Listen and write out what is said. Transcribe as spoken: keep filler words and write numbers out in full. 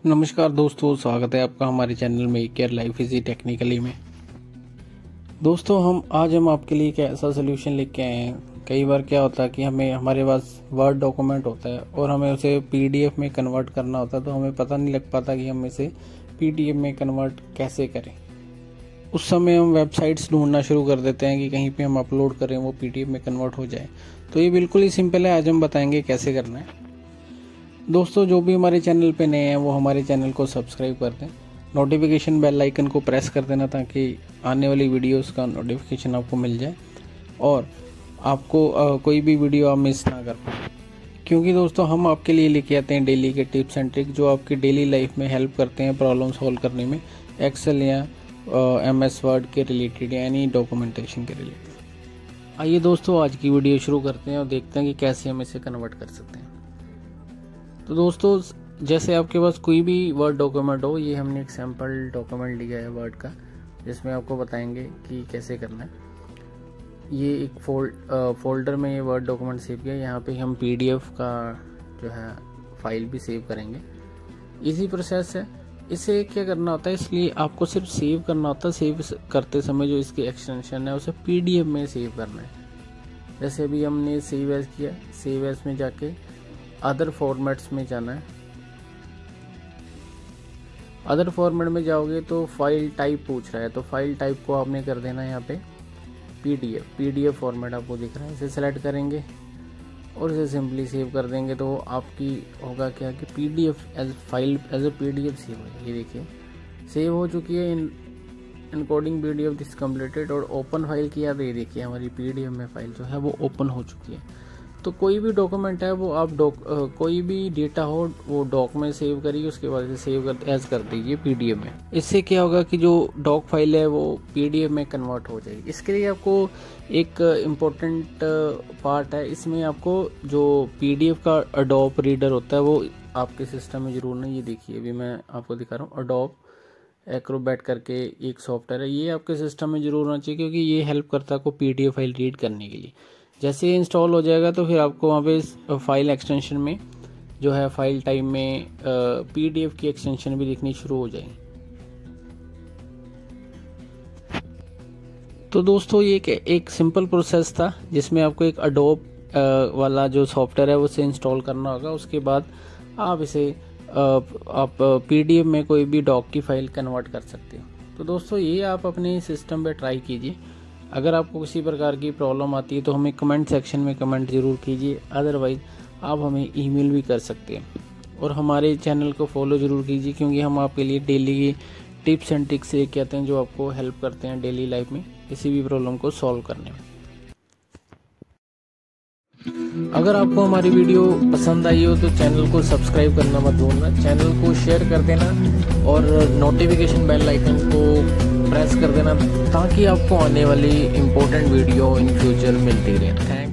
नमस्कार दोस्तों, स्वागत है आपका हमारे चैनल में केयर लाइफ इजी टेक्निकली में। दोस्तों हम आज हम आपके लिए एक ऐसा सोल्यूशन लेके आए हैं। कई बार क्या होता है कि हमें हमारे पास वर्ड डॉक्यूमेंट होता है और हमें उसे पीडीएफ में कन्वर्ट करना होता है, तो हमें पता नहीं लग पाता कि हम इसे पीडीएफ में कन्वर्ट कैसे करें। उस समय हम वेबसाइट्स ढूंढना शुरू कर देते हैं कि कहीं पे हम अपलोड करें वो पीडीएफ में कन्वर्ट हो जाए। तो ये बिल्कुल ही सिंपल है, आज हम बताएंगे कैसे करना है। दोस्तों जो भी हमारे चैनल पे नए हैं वो हमारे चैनल को सब्सक्राइब कर दें, नोटिफिकेशन बेल आइकन को प्रेस कर देना ताकि आने वाली वीडियोस का नोटिफिकेशन आपको मिल जाए और आपको आ, कोई भी वीडियो आप मिस ना कर पाए। क्योंकि दोस्तों हम आपके लिए लेके आते हैं डेली के टिप्स एंड ट्रिक जो आपकी डेली लाइफ में हेल्प करते हैं प्रॉब्लम सॉल्व करने में, एक्सेल या एम एस वर्ड के रिलेटेड या एनी डॉक्यूमेंटेशन के रिलेटेड। आइए दोस्तों आज की वीडियो शुरू करते हैं और देखते हैं कि कैसे हम इसे कन्वर्ट कर सकते हैं। तो दोस्तों जैसे आपके पास कोई भी वर्ड डॉक्यूमेंट हो, ये हमने एक सैम्पल डॉक्यूमेंट लिया है वर्ड का जिसमें आपको बताएंगे कि कैसे करना है। ये एक फोल्ड फोल्डर में ये वर्ड डॉक्यूमेंट सेव किया, यहाँ पे हम पीडीएफ का जो है फाइल भी सेव करेंगे। इजी प्रोसेस है। इसे क्या करना होता है, इसलिए आपको सिर्फ सेव करना होता है। सेव करते समय जो इसकी एक्सटेंशन है उसे पीडीएफ में सेव करना है। जैसे अभी हमने सेव एज किया, सेव एज में जाके अदर फॉर्मेट्स में जाना है। अदर फॉर्मेट में जाओगे तो फाइल टाइप पूछ रहा है, तो फाइल टाइप को आपने कर देना है यहाँ पे पीडीएफ। पीडीएफ फॉर्मेट आपको दिख रहा है, इसे सेलेक्ट करेंगे और इसे सिंपली सेव कर देंगे। तो आपकी होगा क्या कि PDF as file as a PDF save है। ये देखिए सेव हो चुकी है। In encoding PDF this completed और ओपन फाइल किया तो ये देखिए हमारी पीडीएफ में फाइल जो है वो ओपन हो चुकी है। तो कोई भी डॉक्यूमेंट है वो आप डॉक कोई भी डेटा हो वो डॉक में सेव करिए, उसके बाद इसे सेव कर एज कर दीजिए पीडीएफ में। इससे क्या होगा कि जो डॉक फाइल है वो पीडीएफ में कन्वर्ट हो जाएगी। इसके लिए आपको एक इम्पोर्टेंट पार्ट है, इसमें आपको जो पीडीएफ का अडोब रीडर होता है वो आपके सिस्टम में जरूर नहीं। ये देखिए अभी मैं आपको दिखा रहा हूँ, अडोब एक्रोबैट करके एक सॉफ्टवेयर है, ये आपके सिस्टम में जरूर होना चाहिए क्योंकि ये हेल्प करता है आपको पीडीएफ फाइल रीड करने के लिए। जैसे ये इंस्टॉल हो जाएगा तो फिर आपको वहाँ पे फाइल एक्सटेंशन में जो है फाइल टाइप में पीडीएफ की एक्सटेंशन भी दिखनी शुरू हो जाएगी। तो दोस्तों ये एक, एक सिंपल प्रोसेस था जिसमें आपको एक अडोब वाला जो सॉफ्टवेयर है उसे इंस्टॉल करना होगा। उसके बाद आप इसे आप पीडीएफ में कोई भी डॉक की फाइल कन्वर्ट कर सकते हो। तो दोस्तों ये आप अपने सिस्टम पे ट्राई कीजिए। अगर आपको किसी प्रकार की प्रॉब्लम आती है तो हमें कमेंट सेक्शन में कमेंट ज़रूर कीजिए, अदरवाइज़ आप हमें ईमेल भी कर सकते हैं। और हमारे चैनल को फॉलो ज़रूर कीजिए क्योंकि हम आपके लिए डेली की टिप्स एंड ट्रिक्स लेके आते हैं जो आपको हेल्प करते हैं डेली लाइफ में किसी भी प्रॉब्लम को सॉल्व करने में। अगर आपको हमारी वीडियो पसंद आई हो तो चैनल को सब्सक्राइब करना मत भूलना, चैनल को शेयर कर देना और नोटिफिकेशन बेल आइकन को प्रेस कर देना ताकि आपको आने वाली इम्पोर्टेंट वीडियो इन फ्यूचर मिलती रहे।